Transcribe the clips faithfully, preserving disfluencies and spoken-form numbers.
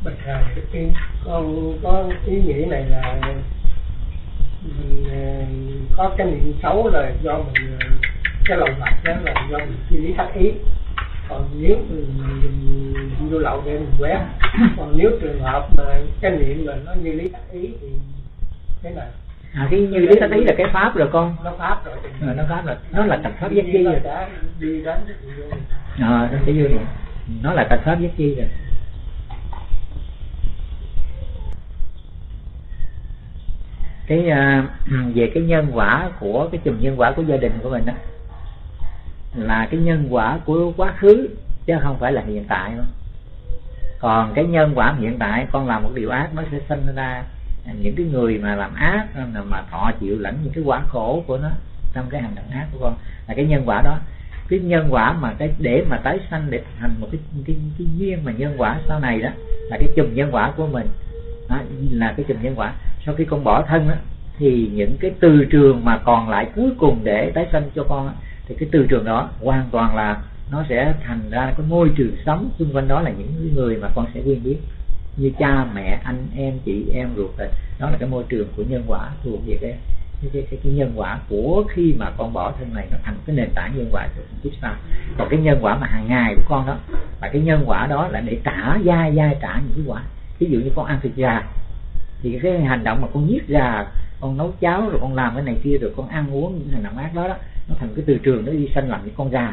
Bạch thầy, cái con có ý nghĩ này là mình có cái niệm xấu là do mình, cái lòng vặt đó là do mình suy lý thắc ý. Còn nếu mình dùng vô lậu để mình quét, còn nếu trường hợp mà cái niệm mà nó như lý thắc ý thì thế nào? À, cái như lý thắc ý là cái pháp rồi con. Nó pháp rồi. À, nó pháp rồi, nó là tật pháp giác chi rồi. Đi đến À, nó sẽ vô rồi. Nó là tật pháp giác chi rồi. Cái uh, về cái nhân quả của cái chùm nhân quả của gia đình của mình đó là cái nhân quả của quá khứ chứ không phải là hiện tại đâu. Còn cái nhân quả hiện tại, con làm một điều ác nó sẽ sinh ra những cái người mà làm ác mà thọ chịu lãnh những cái quả khổ của nó trong cái hành động ác của con, là cái nhân quả đó. Cái nhân quả mà cái để mà tái sanh để thành một cái cái cái duyên mà nhân quả sau này đó là cái chùm nhân quả của mình đó, là cái chùm nhân quả. Sau khi con bỏ thân đó, thì những cái từ trường mà còn lại cuối cùng để tái sanh cho con đó, thì cái từ trường đó hoàn toàn là nó sẽ thành ra cái môi trường sống xung quanh đó là những người mà con sẽ quen biết như cha mẹ, anh em, chị em ruột thịt. Đó là cái môi trường của nhân quả thuộc về cái cái, cái, cái, cái nhân quả của khi mà con bỏ thân này, nó thành cái nền tảng nhân quả của kiếp sau. Còn cái nhân quả mà hàng ngày của con đó là cái nhân quả đó là để trả dai dai trả những cái quả. Ví dụ như con ăn thịt gà thì cái hành động mà con giết gà, con nấu cháo rồi con làm cái này kia rồi con ăn uống những hành động ác đó đó, nó thành cái từ trường nó đi sanh làm những con gà.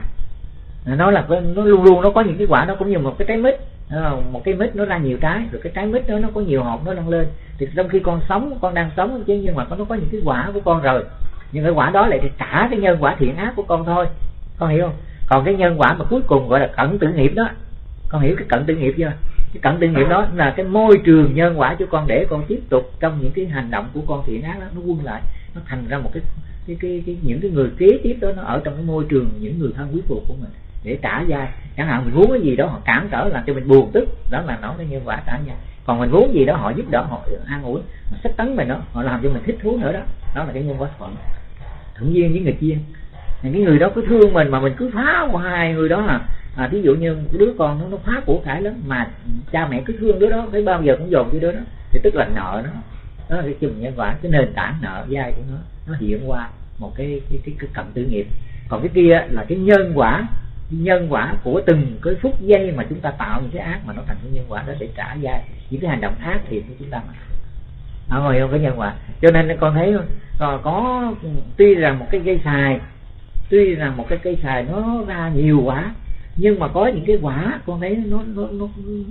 Nó là nó luôn luôn nó có những cái quả, nó cũng như một cái trái mít, một cái mít nó ra nhiều trái, rồi cái trái mít đó nó có nhiều hột nó nâng lên. Thì trong khi con sống, con đang sống chứ, nhưng mà nó có những cái quả của con rồi, nhưng cái quả đó lại để trả cái nhân quả thiện ác của con thôi, con hiểu không? Còn cái nhân quả mà cuối cùng gọi là cận tử nghiệp đó, con hiểu cái cận tử nghiệp chưa? Cái cận tử nghiệp đó là cái môi trường nhân quả cho con để con tiếp tục trong những cái hành động của con thiện ác đó, nó quân lại, nó thành ra một cái cái cái, cái những cái người kế tiếp đó nó ở trong cái môi trường những người thân quý phụ của mình để trả dai. Chẳng hạn mình muốn cái gì đó họ cản trở làm cho mình buồn tức, đó là nói cái nhân quả trả dai. Còn mình muốn gì đó họ giúp đỡ, họ an ủi, họ sách tấn mình đó, họ làm cho mình thích thú nữa đó, đó là cái nhân quả thuận thuận duyên với người kia. Cái người đó cứ thương mình mà mình cứ phá hoài người đó là à, ví dụ như đứa con nó nó phá của cải lắm mà cha mẹ cứ thương đứa đó, cái bao giờ cũng dồn cái đứa đó, thì tức là nợ nó. Đó là cái chùm nhân quả, cái nền tảng nợ dai của nó nó hiện qua một cái cái cái, cái cận tử nghiệp. Còn cái kia là cái nhân quả, nhân quả của từng cái phút giây mà chúng ta tạo những cái ác mà nó thành cái nhân quả đó để trả dai những cái hành động ác thiện của chúng ta mà. Đó, ngồi không cái nhân quả. Cho nên con thấy có, có tuy rằng một cái cây xài, tuy rằng một cái cây xài nó ra nhiều quả, nhưng mà có những cái quả con thấy nó nó nó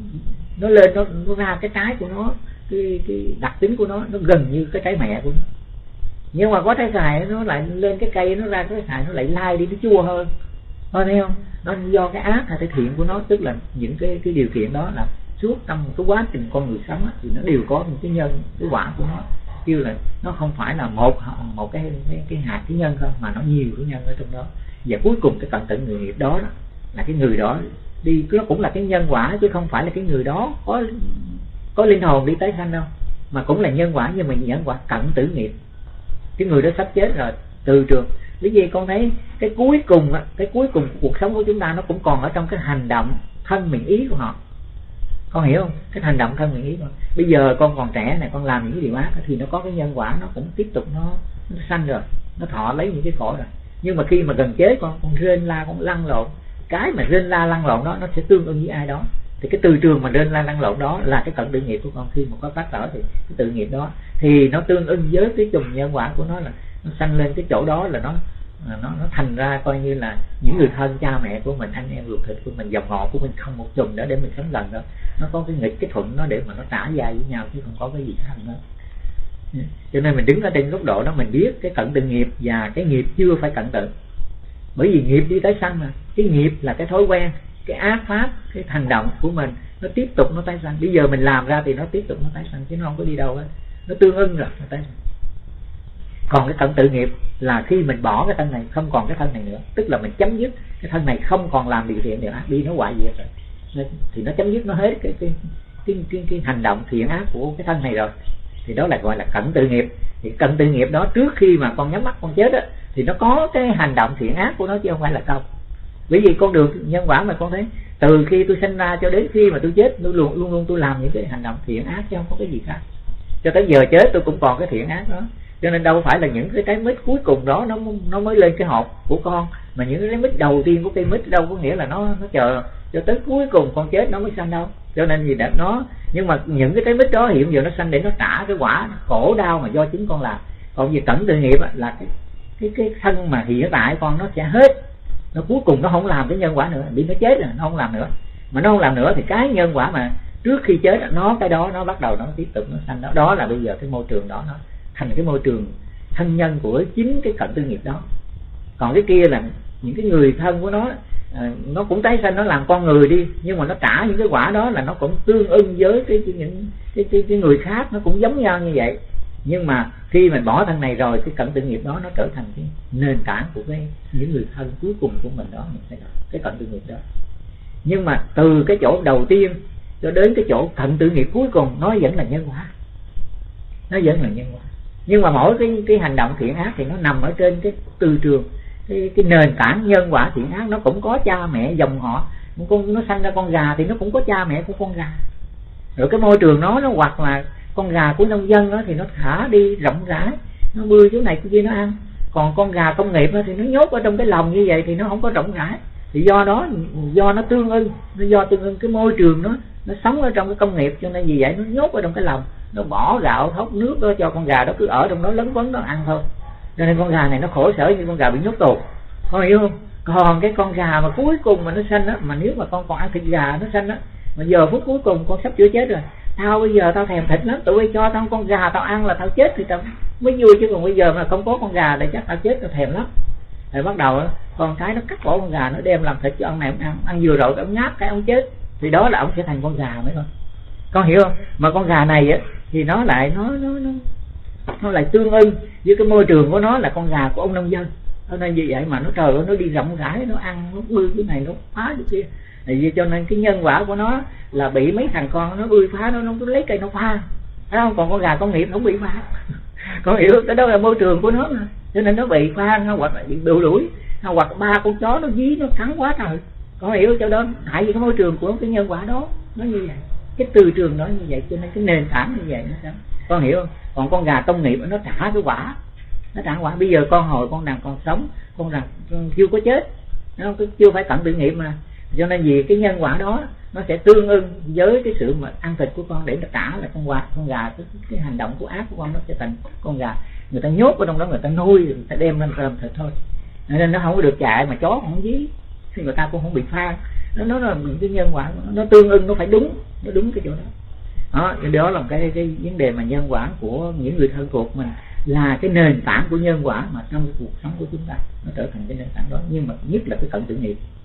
nó lên nó nó ra cái trái của nó, cái cái đặc tính của nó nó gần như cái trái mẹ của nó. Nhưng mà có trái xài nó lại lên cái cây, nó ra cái xài nó lại lai đi, nó chua hơn. Có thấy không? Nó do cái ác hay cái thiện của nó, tức là những cái cái điều kiện đó là suốt trong một cái quá trình con người sống thì nó đều có những cái nhân, cái quả của nó. Kêu là nó không phải là một một cái cái, cái hạt cái nhân không, mà nó nhiều cái nhân ở trong đó. Và cuối cùng cái cận tử người nghiệp đó, đó là cái người đó đi, nó cũng là cái nhân quả chứ không phải là cái người đó có có linh hồn đi tái sanh đâu, mà cũng là nhân quả, nhưng mà nhân quả cận tử nghiệp. Cái người đó sắp chết rồi, từ trường. Bởi vì con thấy cái cuối cùng cái cuối cùng của cuộc sống của chúng ta nó cũng còn ở trong cái hành động thân mình ý của họ. Con hiểu không? Cái hành động thân mình ý của họ. Bây giờ con còn trẻ này, con làm những cái điều ác thì nó có cái nhân quả, nó cũng tiếp tục nó, nó sanh rồi, nó thọ lấy những cái khổ rồi. Nhưng mà khi mà gần chết con con rên la, con lăn lộn, cái mà rên la lăn lộn đó nó sẽ tương ứng với ai đó. Thì cái từ trường mà rên la lăn lộn đó là cái cận tử nghiệp của con. Khi mà có phát trở thì cái tự nghiệp đó thì nó tương ứng với cái chùm nhân quả của nó, là nó sanh lên cái chỗ đó, là nó nó nó thành ra coi như là những người thân, cha mẹ của mình, anh em ruột thịt của mình, dòng họ của mình không một chùm đó để mình sống lần đó. Nó có cái nghịch cái thuận nó để mà nó trả dài với nhau chứ không có cái gì khác nữa. Cho nên mình đứng ở trên góc độ đó mình biết cái cận tử nghiệp và cái nghiệp chưa phải cận tử. Bởi vì nghiệp đi tái sanh mà, cái nghiệp là cái thói quen, cái ác pháp, cái hành động của mình nó tiếp tục nó tái sanh. Bây giờ mình làm ra thì nó tiếp tục nó tái sanh chứ nó không có đi đâu hết, nó tương ưng rồi nó tái sanh. Còn cái cận tử nghiệp là khi mình bỏ cái thân này, không còn cái thân này nữa, tức là mình chấm dứt cái thân này, không còn làm điều thiện điều ác, đi nó hoại diệt rồi, thì nó chấm dứt nó hết cái cái cái, cái, cái hành động thiện ác của cái thân này rồi, thì đó là gọi là cận tử nghiệp. Thì cận tử nghiệp đó trước khi mà con nhắm mắt con chết á, thì nó có cái hành động thiện ác của nó chứ không phải là không. Bởi vì con đường nhân quả mà con thấy từ khi tôi sinh ra cho đến khi mà tôi chết, tôi luôn luôn luôn tôi làm những cái hành động thiện ác chứ không có cái gì khác. Cho tới giờ chết tôi cũng còn cái thiện ác đó. Cho nên đâu phải là những cái trái mít cuối cùng đó nó nó mới lên cái hộp của con, mà những cái trái mít đầu tiên của cây mít đâu có nghĩa là nó nó chờ cho tới cuối cùng con chết nó mới sanh đâu. Cho nên gì đã nó, nhưng mà những cái trái mít đó hiện giờ nó sanh để nó trả cái quả khổ đau mà do chính con làm. Còn vì cẩn tự nghiệp là cái cái cái thân mà hiện tại con nó sẽ hết, nó cuối cùng nó không làm cái nhân quả nữa, bị nó chết rồi nó không làm nữa. Mà nó không làm nữa thì cái nhân quả mà trước khi chết nó cái đó nó bắt đầu nó tiếp tục nó sanh đó. Đó là bây giờ cái môi trường đó nó thành cái môi trường thân nhân của chính cái cận tư nghiệp đó. Còn cái kia là những cái người thân của nó, à, nó cũng tái sanh nó làm con người đi, nhưng mà nó trả những cái quả đó là nó cũng tương ưng với cái, cái những cái, cái, cái người khác, nó cũng giống nhau như vậy. Nhưng mà khi mình bỏ thân này rồi, cái cận tự nghiệp đó nó trở thành cái nền tảng của cái những người thân cuối cùng của mình đó, cái cận tự nghiệp đó. Nhưng mà từ cái chỗ đầu tiên cho đến cái chỗ cận tự nghiệp cuối cùng nó vẫn là nhân quả, nó vẫn là nhân quả. Nhưng mà mỗi cái cái hành động thiện ác thì nó nằm ở trên cái từ trường, cái cái nền tảng nhân quả thiện ác. Nó cũng có cha mẹ dòng họ, con nó sanh ra con gà thì nó cũng có cha mẹ của con gà. Rồi cái môi trường nó nó hoặc là con gà của nông dân đó thì nó thả đi rộng rãi, nó bươi chỗ này chỗ kia nó ăn. Còn con gà công nghiệp đó thì nó nhốt ở trong cái lồng như vậy thì nó không có rộng rãi. Thì do đó, do nó tương ưng, nó do tương ưng cái môi trường nó nó sống ở trong cái công nghiệp, cho nên vì vậy nó nhốt ở trong cái lồng, nó bỏ gạo thóc nước đó cho con gà đó cứ ở trong đó lấn quấn nó ăn thôi. Cho nên con gà này nó khổ sở như con gà bị nhốt tù, con hiểu không? Còn cái con gà mà cuối cùng mà nó sanh á, mà nếu mà con còn ăn thịt gà nó sanh á, mà giờ phút cuối cùng con sắp chữa chết rồi, tao bây giờ tao thèm thịt lắm, tụi bay cho tao con gà tao ăn là tao chết thì tao mới vui, chứ còn bây giờ mà không có con gà thì chắc tao chết, tao thèm lắm. Rồi bắt đầu con cái nó cắt bỏ con gà, nó đem làm thịt cho ông này ông ăn, ăn vừa rồi ông ngáp cái ông chết, thì đó là ông sẽ thành con gà mới thôi, con hiểu không? Mà con gà này á thì nó lại nó nó nó nó lại tương ưng với cái môi trường của nó là con gà của ông nông dân. Cho nên như vậy mà nó trời ơi, nó đi rộng rãi, nó ăn, nó bươi cái này, nó phá cái kia. Thì cho nên cái nhân quả của nó là bị mấy thằng con nó bươi phá, nó nó lấy cây nó phá, thấy không? Còn con gà công nghiệp không bị phá. Con hiểu cái đó là môi trường của nó mà, cho nên nó bị phá, nó hoặc là bị đuổi đuổi, hoặc ba con chó nó dí nó cắn quá trời. Con hiểu cho đó hại vì cái môi trường của cái nhân quả đó nó như vậy, cái từ trường đó như vậy, cho nên cái nền tảng như vậy nó sao? Con hiểu không? Còn con gà công nghiệp nó trả cái quả, nó trả quả. Bây giờ con hồi con nào còn sống, con nào chưa có chết, nó chưa phải cận tự nghiệp mà, cho nên vì cái nhân quả đó nó sẽ tương ưng với cái sự mà ăn thịt của con để nó trả lại con gà. Con gà cái, cái hành động của ác của con nó sẽ thành con gà người ta nhốt ở trong đó, người ta nuôi, người ta đem lên làm thịt thôi, nên nó không có được chạy, mà chó không dí thì người ta cũng không bị phan. Nó nó là những cái nhân quả nó tương ưng, nó phải đúng, nó đúng cái chỗ đó. Đó, đó là cái cái vấn đề mà nhân quả của những người thân thuộc mình là cái nền tảng của nhân quả mà trong cái cuộc sống của chúng ta nó trở thành cái nền tảng đó. Nhưng mà nhất là cái cận tự nghiệp